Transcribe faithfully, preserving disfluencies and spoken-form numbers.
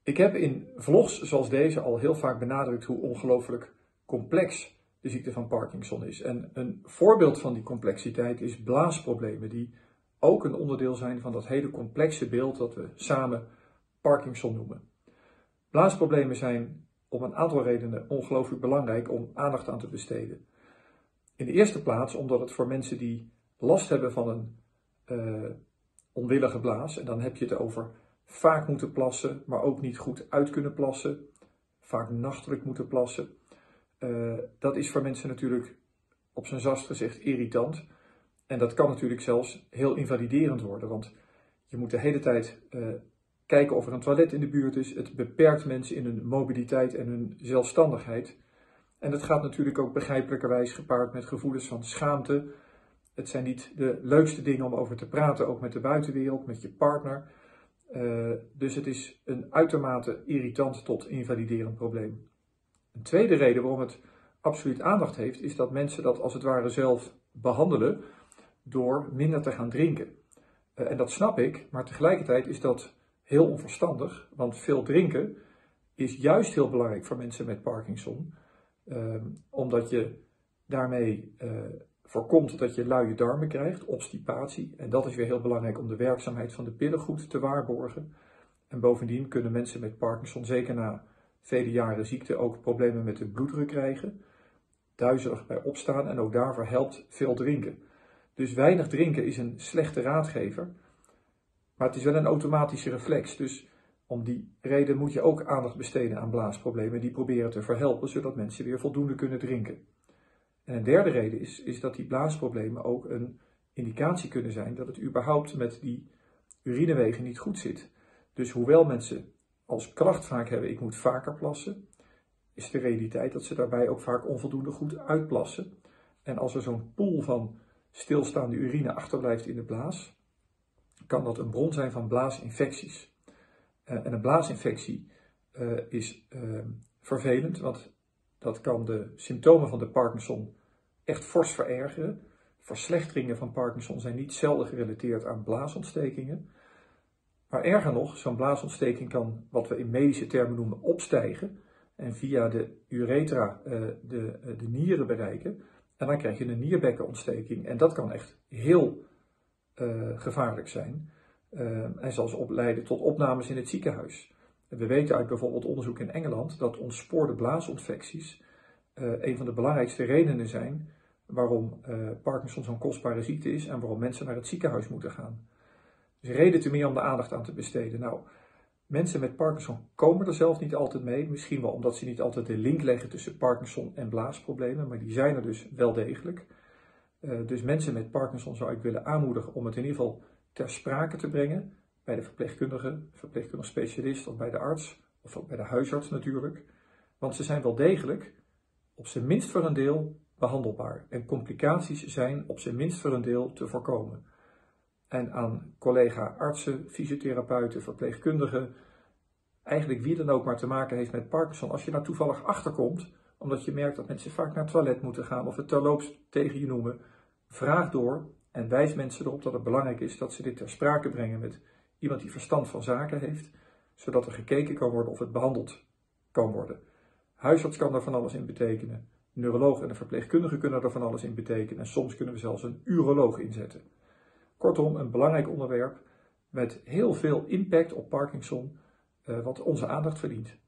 Ik heb in vlogs zoals deze al heel vaak benadrukt hoe ongelooflijk complex de ziekte van Parkinson is. En een voorbeeld van die complexiteit is blaasproblemen, die ook een onderdeel zijn van dat hele complexe beeld dat we samen Parkinson noemen. Blaasproblemen zijn om een aantal redenen ongelooflijk belangrijk om aandacht aan te besteden. In de eerste plaats omdat het voor mensen die last hebben van een uh, onwillige blaas, en dan heb je het over vaak moeten plassen, maar ook niet goed uit kunnen plassen, vaak nachtelijk moeten plassen. Uh, dat is voor mensen natuurlijk op zijn zachtst gezegd irritant. En dat kan natuurlijk zelfs heel invaliderend worden, want je moet de hele tijd uh, kijken of er een toilet in de buurt is. Het beperkt mensen in hun mobiliteit en hun zelfstandigheid. En dat gaat natuurlijk ook begrijpelijkerwijs gepaard met gevoelens van schaamte. Het zijn niet de leukste dingen om over te praten, ook met de buitenwereld, met je partner. Uh, dus het is een uitermate irritant tot invaliderend probleem. Een tweede reden waarom het absoluut aandacht heeft, is dat mensen dat als het ware zelf behandelen door minder te gaan drinken. Uh, en dat snap ik, maar tegelijkertijd is dat heel onverstandig, want veel drinken is juist heel belangrijk voor mensen met Parkinson, uh, omdat je daarmee uh, voorkomt dat je luie darmen krijgt, obstipatie. En dat is weer heel belangrijk om de werkzaamheid van de pillen goed te waarborgen. En bovendien kunnen mensen met Parkinson, zeker na vele jaren ziekte, ook problemen met de bloeddruk krijgen. Duizelig bij opstaan en ook daarvoor helpt veel drinken. Dus weinig drinken is een slechte raadgever. Maar het is wel een automatische reflex. Dus om die reden moet je ook aandacht besteden aan blaasproblemen. Die proberen te verhelpen, zodat mensen weer voldoende kunnen drinken. En een derde reden is, is dat die blaasproblemen ook een indicatie kunnen zijn dat het überhaupt met die urinewegen niet goed zit. Dus hoewel mensen als klacht vaak hebben, ik moet vaker plassen, is de realiteit dat ze daarbij ook vaak onvoldoende goed uitplassen. En als er zo'n pool van stilstaande urine achterblijft in de blaas, kan dat een bron zijn van blaasinfecties. Uh, en een blaasinfectie uh, is uh, vervelend, want dat kan de symptomen van de Parkinson echt fors verergeren. Verslechteringen van Parkinson zijn niet zelden gerelateerd aan blaasontstekingen. Maar erger nog, zo'n blaasontsteking kan, wat we in medische termen noemen, opstijgen en via de uretra uh, de, uh, de nieren bereiken. En dan krijg je een nierbekkenontsteking. En dat kan echt heel uh, gevaarlijk zijn uh, en zelfs opleiden tot opnames in het ziekenhuis. We weten uit bijvoorbeeld onderzoek in Engeland dat ontspoorde blaasinfecties uh, een van de belangrijkste redenen zijn waarom uh, Parkinson zo'n kostbare ziekte is en waarom mensen naar het ziekenhuis moeten gaan. Dus reden te meer om de aandacht aan te besteden. Nou, mensen met Parkinson komen er zelf niet altijd mee, misschien wel omdat ze niet altijd de link leggen tussen Parkinson en blaasproblemen, maar die zijn er dus wel degelijk. Uh, dus mensen met Parkinson zou ik willen aanmoedigen om het in ieder geval ter sprake te brengen. Bij de verpleegkundige, verpleegkundig specialist of bij de arts, of ook bij de huisarts natuurlijk. Want ze zijn wel degelijk, op zijn minst voor een deel, behandelbaar. En complicaties zijn op zijn minst voor een deel te voorkomen. En aan collega-artsen, fysiotherapeuten, verpleegkundigen, eigenlijk wie dan ook maar te maken heeft met Parkinson, als je daar toevallig achterkomt, omdat je merkt dat mensen vaak naar het toilet moeten gaan of het terloops tegen je noemen, vraag door en wijs mensen erop dat het belangrijk is dat ze dit ter sprake brengen met iemand die verstand van zaken heeft, zodat er gekeken kan worden of het behandeld kan worden. Huisarts kan er van alles in betekenen, neuroloog en de verpleegkundige kunnen er van alles in betekenen en soms kunnen we zelfs een uroloog inzetten. Kortom, een belangrijk onderwerp met heel veel impact op Parkinson, uh, wat onze aandacht verdient.